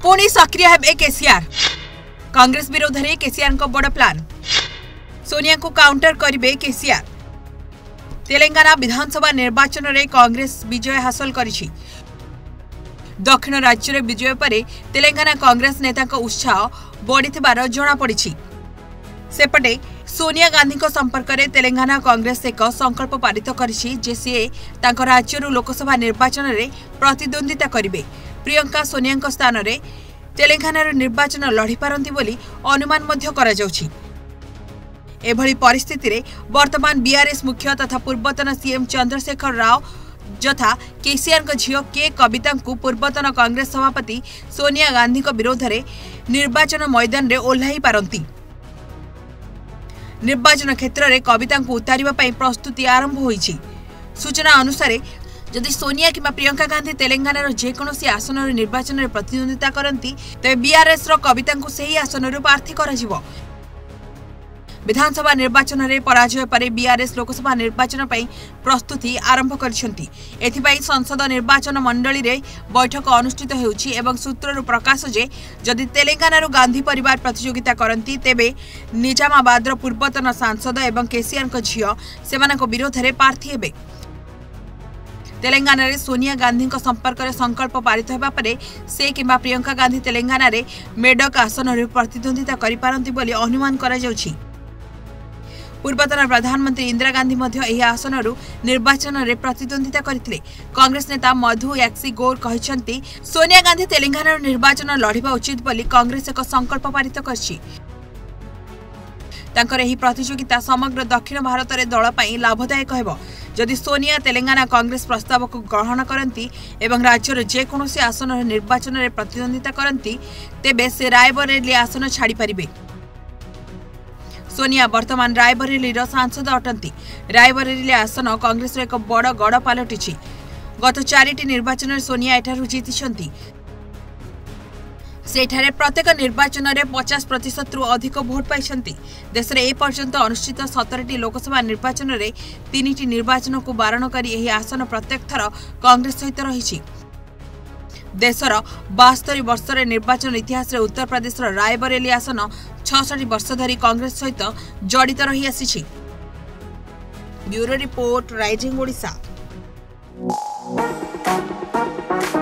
पुणी सक्रिय हेबे केसीआर कांग्रेस विरोध में केसीआर को बड़ प्लान सोनिया को काउंटर करिवे केसीआर तेलंगाना विधानसभा निर्वाचन में कांग्रेस विजय हासिल करिछि दक्षिण राज्य में विजय पर तेलंगाना कांग्रेस नेता उत्साह बढ़िथिबार जना पड़िछि सेपटे सोनिया गांधी संपर्क में तेलंगाना कांग्रेस एक संकल्प पारित करिछि जे से तांको राज्यरू लोकसभा निर्वाचन में प्रतिद्वंदिता करिवे प्रियंका सोनिया स्थान में तेलंगाना निर्वाचन लड़ी पारंती बोली अनुमान मध्य करा जाउछि एभली परिस्थिति रे वर्तमान बीआरएस मुख्य तथा पूर्वतन सीएम चंद्रशेखर राव जथा केसीआर झील के कविता को पूर्वतन कांग्रेस सभापति सोनिया गांधी विरोध में निर्वाचन मैदान में ओह्लाई पारंती निर्वाचन क्षेत्र में कविता को उतारिबा पई प्रस्तुति आरंभ होईछि सूचना अनुसार जदि सोनिया किंबा प्रियंका गांधी तेलंगाना जेकोसी आसन निर्वाचन में प्रतिद्वंदिता करती तेज बीआरएस कविता को सही आसन प्रार्थी कर विधानसभा निर्वाचन में पराजय पर बीआरएस लोकसभा निर्वाचन पर प्रस्तुति आरंभ करछंती एथिपाई संसद निर्वाचन मंडली रे बैठक अनुष्ठित हेउछि एवं सूत्ररु प्रकाश जे जदि तेलंगाना गांधी परिवार प्रतियोगिता करती तेबे निजामाबाद पूर्वतन सांसद एवं केसीआर झील सेमानक विरोध में प्रार्थी हेबे तेलंगाना रे सोनिया गांधी संपर्क में संकल्प पारित होगा पर से किंबा प्रियंका गांधी तेलंगाना रे मेडक आसन में प्रतिद्वंदिता करिपारंती बोली अनुमान करा जाउछि पूर्वतन प्रधानमंत्री इंदिरा गांधी यह आसन निर्वाचन में प्रतिद्वंदिता करथिले कांग्रेस नेता मधु याक्सी गौर कहते सोनिया गांधी तेलंगाना निर्वाचन लड़िबा उचित बोली कांग्रेस एक संकल्प पारित करछि तांकर एही प्रतियोगिता समग्र दक्षिण भारत में दल पई लाभदायक हेबो जदि सोनिया तेलंगाना कांग्रेस प्रस्ताव को ग्रहण करती एवं राज्यर जेकोसी आसन निर्वाचन में प्रतिद्वंदिता करती तेबे से रायबरेली आसन छाड़ी पारिबे सोनिया वर्तमान रायबरेली सांसद अटंती रायबरेली आसन कांग्रेस एक बड़ गड़ पलटि गत 4टी निर्वाचन में सोनिया एठारु जीति सेठारे प्रत्येक निर्वाचन में 50% अधिक भोट पाई देश में एपर्यंत अनुष्ठित 17टी लोकसभा निर्वाचन में 3टी निर्वाचन को बारण कर यह आसन प्रत्येक थर कांग्रेस सहित रही देशर 72 वर्ष निर्वाचन इतिहास रे उत्तर प्रदेश रायबरेली आसन 66 वर्ष धरी कांग्रेस सहित जड़ित रही आसी ब्यूरो रिपोर्ट राइजिंग ओडिशा।